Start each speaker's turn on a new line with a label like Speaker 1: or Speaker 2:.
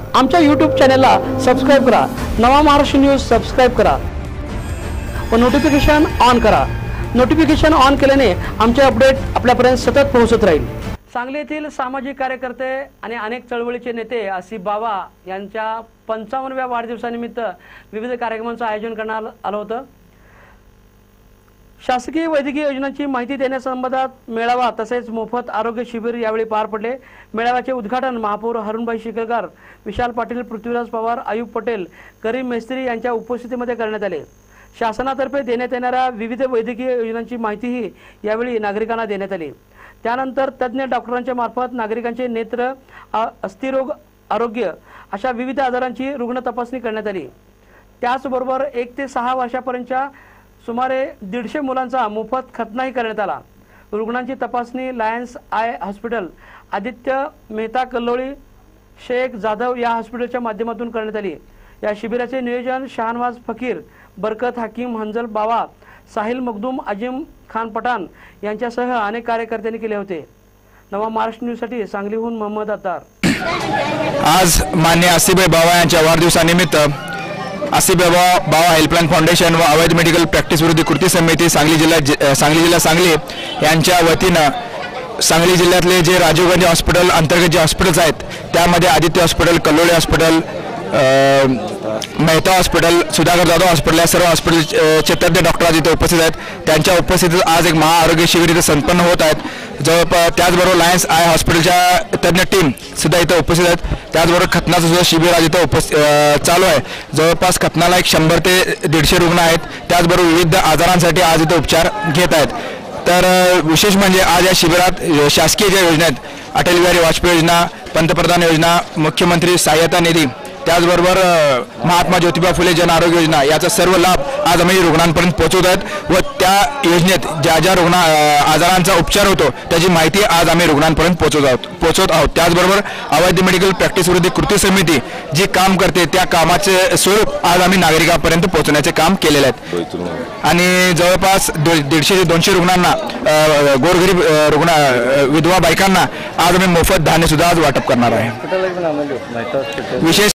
Speaker 1: आमच्या YouTube चॅनलला subscribe करा। नवा महाराष्ट्र न्यूज सबस्क्राइब करा व नोटिफिकेशन ऑन करा। नोटिफिकेशन ऑन केल्याने आमचे अपडेट आपल्यापर्यंत सतत पोहोचत राहील। सांगली येथील सामाजिक कार्यकर्ते आणि अनेक चळवळीचे नेते आसिफ बाबा यांच्या 55व्या वाढदिवसानिमित्त विविध कार्यक्रमांचे आयोजन करण्यात आले होते। शासकीय वैद्यकीय योजनांची माहिती देण्यासंबंधात मेळावा तसेच मोफत आरोग्य शिबिर यावेळी पार पडले। मेळाव्याचे उद्घाटन महापौर हरुणभाई शिकरकर, विशाल पाटील, पृथ्वीराज पवार, आयुब पटेल, करीम मेस्त्री यांच्या उपस्थितीमध्ये करण्यात आले। शासनातर्फे देण्यात येणाऱ्या विविध वैद्यकीय योजनांची माहितीही यावेळी नागरिकांना देण्यात आली। त्यानंतर तज्ञ डॉक्टरांच्या मार्फत नागरिकांचे नेत्र, अस्थिरोग, आरोग्य अशा विविध आजारांची रुग्ण तपासणी करण्यात आली। त्याचबरोबर 1 ते 6 वर्षापर्यंतच्या सुमारे 150 मुलांचा मोफत खतनाही करण्यात आला। रुग्णांची तपासणी Lions eye hospital, Aditya Mehta Kallolli, Shaikh Jadhav या हॉस्पिटलच्या माध्यमातून करण्यात आली। या शिबिराचे नियोजन शाहनवाज फकीर, बरकत हकीम, हंजल बावा, साहिल मखदूम, अजिम खान पठाण यांच्यासह अनेक कार्यकर्त्यांनी केले होते। नवा महाराष्ट्र न्यूजसाठी सांगलीहून मोहम्मद अत्तार।
Speaker 2: आज मान्य आसिफ बाबा यांच्या वाढदिवसानिमित्त आसिफ बाबा हेल्पलाइन फाउंडेशन व अवैध मेडिकल प्रॅक्टिस विरोधी कृती समिती सांगली जिल्हा सांगली यांच्या वतीनं सांगली जिल्ह्यातले जे राजीव गांधी हॉस्पिटल अंतर्गत जे हॉस्पिटल्स आहेत त्यामध्ये Aditya hospital, Kallolli hospital, Mehta hospital, Sudhakar Jadhav hospital या सर्व हॉस्पिटलचे तज्ञ डॉक्टर आज इथे उपस्थित आहेत। त्यांच्या उपस्थितीत आज एक महाआरोग्य शिबिर इथे संपन्न होत आहेत। जवळपास त्याचबरोबर लायन्स आय हॉस्पिटलच्या तज्ञ टीम सुद्धा इथे उपस्थित आहेत। त्याचबरोबर खतनाचं सुद्धा शिबिर आज इथे चालू आहे। जवळपास खतनाला 100 ते 150 रुग्ण आहेत। त्याचबरोबर विविध आजारांसाठी आज इथे उपचार घेत आहेत। तर विशेष म्हणजे आज या शिबिरात शासकीय ज्या योजना आहेत, अटल बिहारी वाजपेयी योजना, पंतप्रधान योजना, मुख्यमंत्री सहाय्यता निधी, त्याचबरोबर महात्मा ज्योतिबा फुले जन आरोग्य योजना याचा सर्व लाभ आज आम्ही रुग्णांपर्यंत पोहोचवत आहेत व त्या योजनेत ज्या ज्या आजारांचा उपचार होतो त्याची माहिती आज आम्ही रुग्णांपर्यंत पोहोचवत आहोत। त्याचबरोबर अवैध मेडिकल प्रॅक्टिस विरोधी कृती समिती जी काम करते त्या कामाचे स्वरूप आज आम्ही नागरिकांपर्यंत पोहोचवण्याचे काम केलेले आहेत आणि जवळपास 150 ते 200 रुग्णांना, गोरगरीब रुग्ण, विधवा बायकांना आज आम्ही मोफत धान्य सुद्धा आज वाटप करणार आहे। विशेष